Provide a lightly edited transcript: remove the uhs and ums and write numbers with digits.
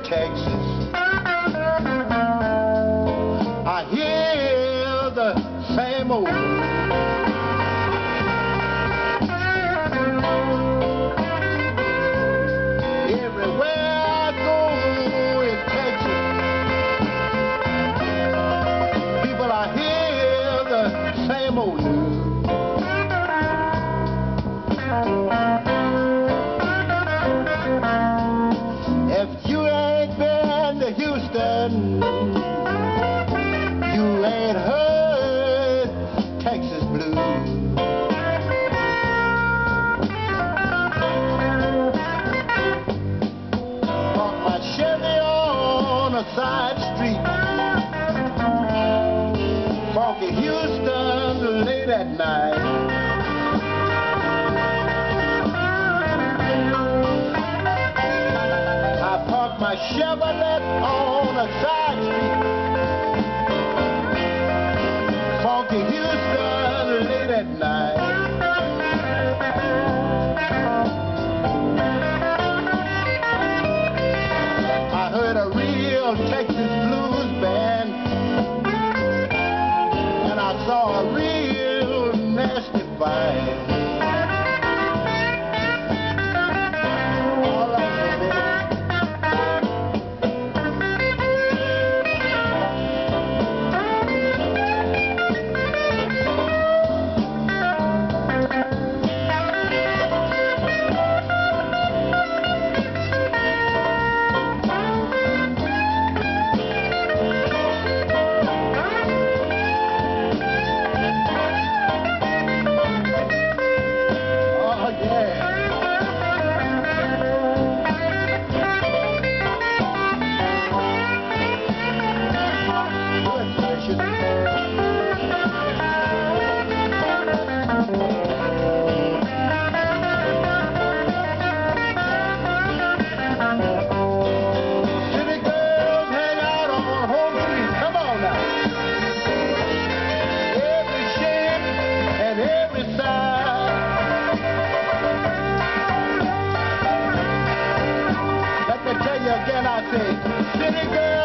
Texas, I hear the same old. Everywhere I go in Texas, people, I hear the same old news. If you ain't been to Houston, you ain't heard Texas blues. Park my Chevy on a side street, funky Houston late at night. My Chevrolet on a side street, funky Houston late at night. I heard a real Texas blues band, and I saw a real nasty fight. Again I say, city girl.